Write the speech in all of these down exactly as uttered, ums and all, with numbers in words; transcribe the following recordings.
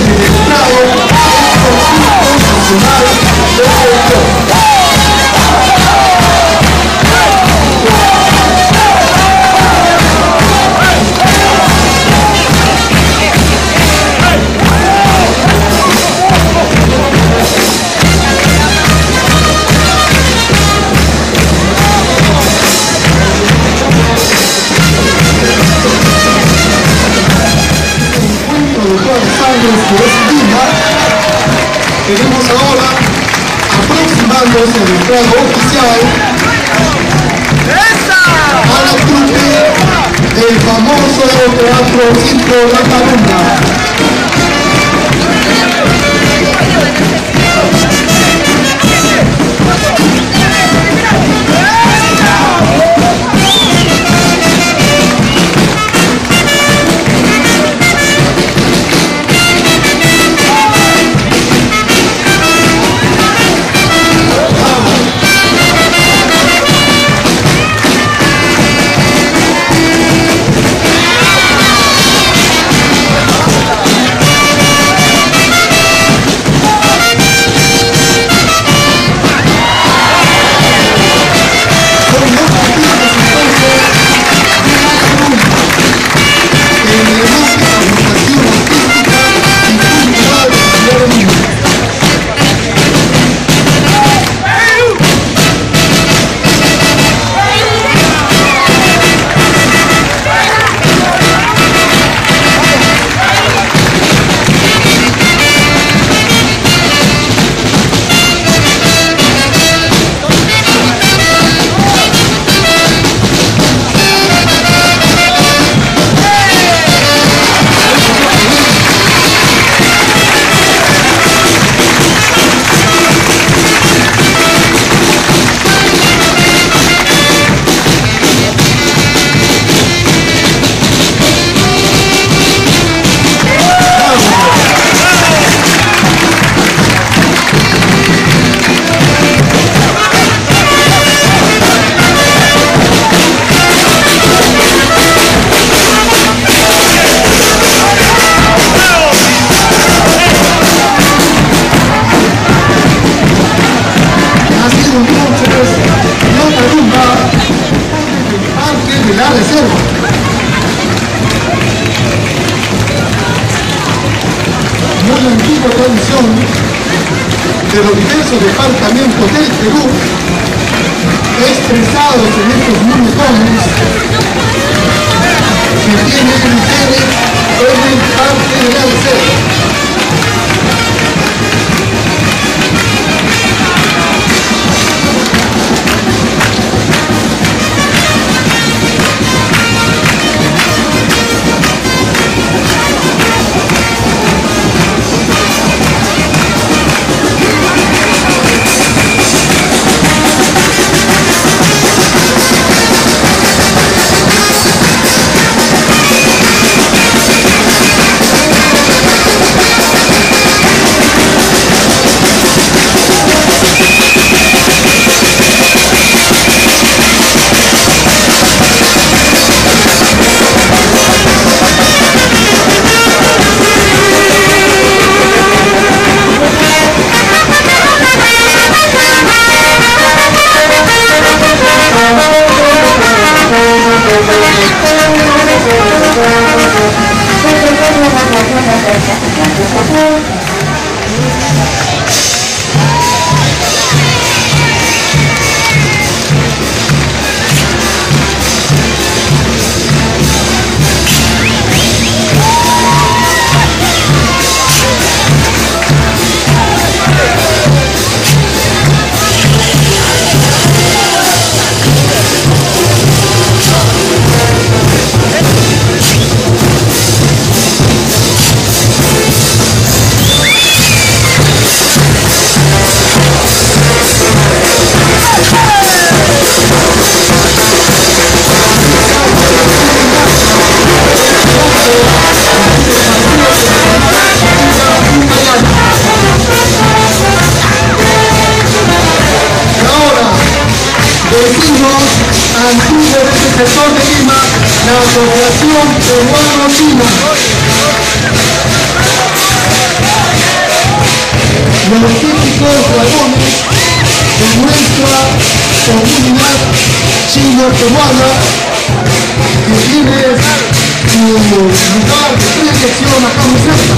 en el Prado el Concurso Nacional de Selección. Que es Lima, tenemos ahora aproximándose al entrado oficial a la trupe del famoso Teatro Circo La Tarumba. Muy antigua tradición de los diversos departamentos del Perú, expresados en estos muñecones que tienen sede en el Parque de la Reserva. Antiguo de este sector de Lima, la Asociación Peruano-China. los típicos dragones de nuestra comunidad chino-peruana, que tiene su lugar de predilección acá muy cerca.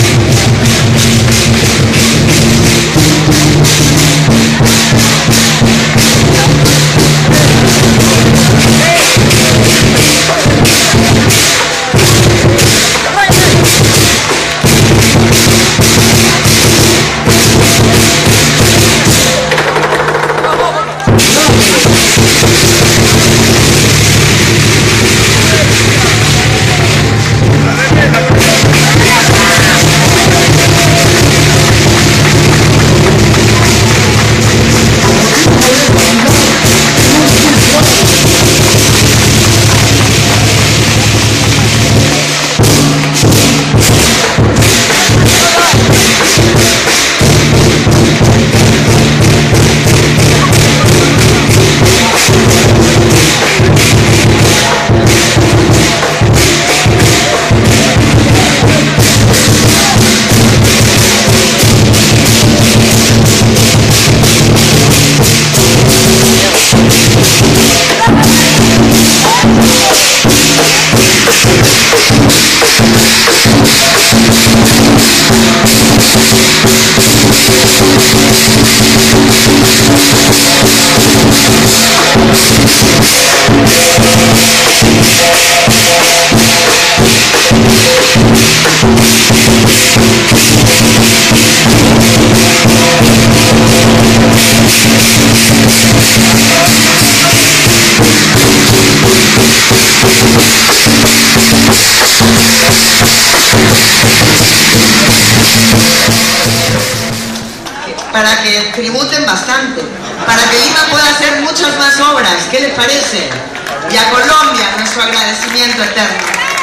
Para que tributen bastante, para que Lima pueda hacer muchas más obras. ¿Qué les parece? Y a Colombia nuestro agradecimiento eterno.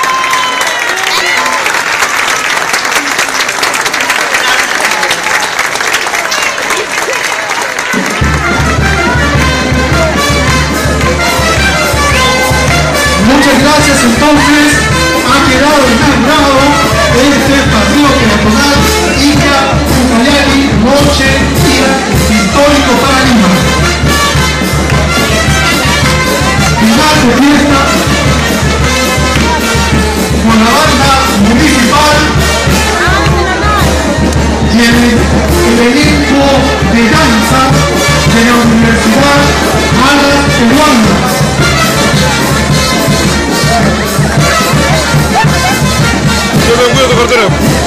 Muchas gracias. Entonces ha quedado inaugurado este paseo peatonal Inca Ucayali, noche día histórico para Lima. Final de fiesta con la banda municipal y el, el elenco de danza de la Universidad Alas Peruanas. Yo me cuido tu cartera.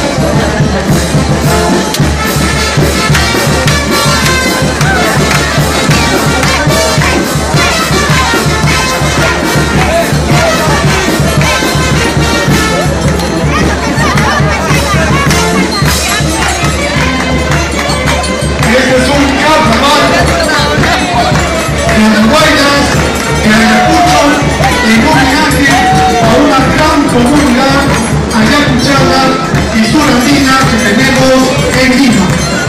Este es un carnaval de las guayas, de Ayacucho, en homenaje a una gran comunidad ayacuchana y surandina que tenemos en Lima.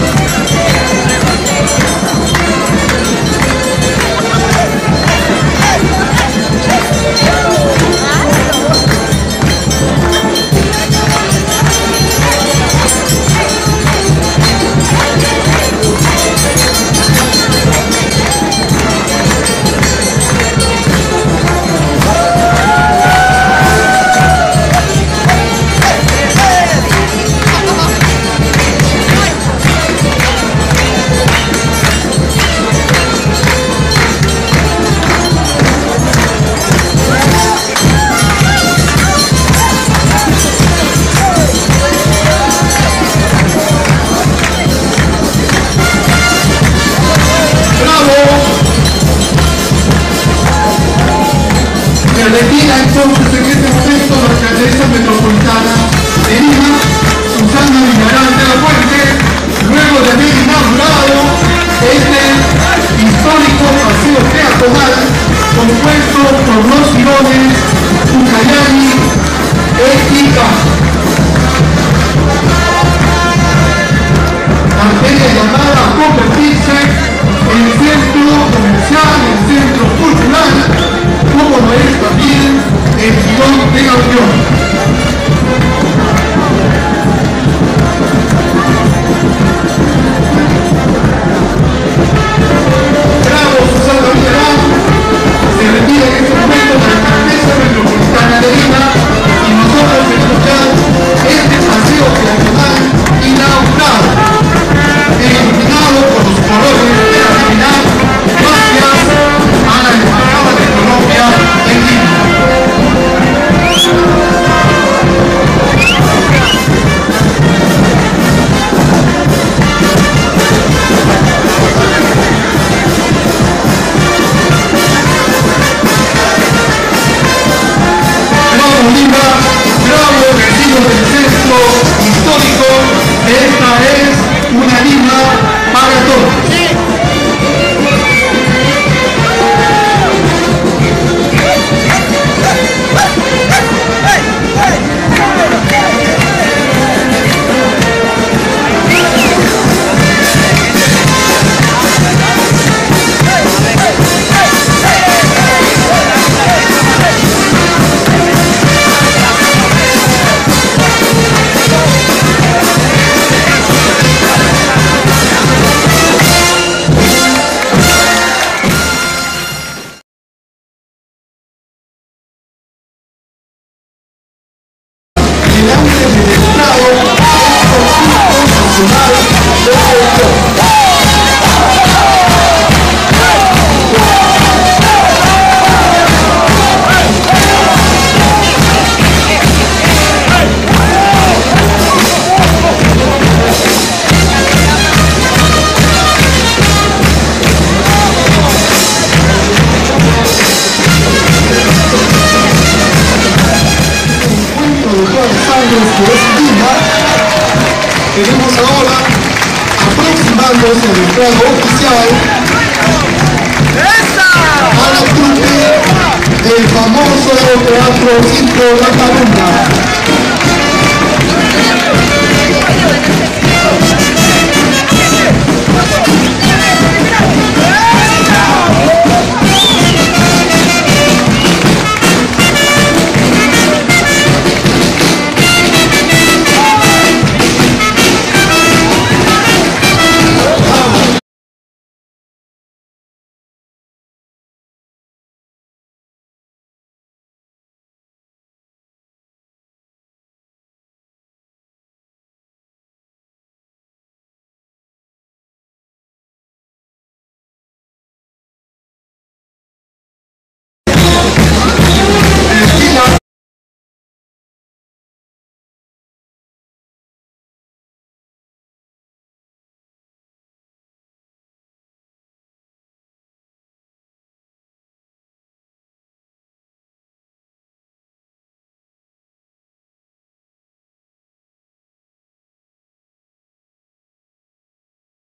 Se retira entonces en este momento la alcaldesa metropolitana de Lima, Susana Villarán de la Fuente, luego de haber inaugurado este histórico paseo peatonal compuesto por los girones Ucayali e Ica. Arteria llamada a convertirse en centro comercial, en centro cultural, como lo es también el Esta es una Lima para todos. Tenemos ahora, aproximándose al entrado oficial, a la trupe del famoso Teatro Circo La Columna.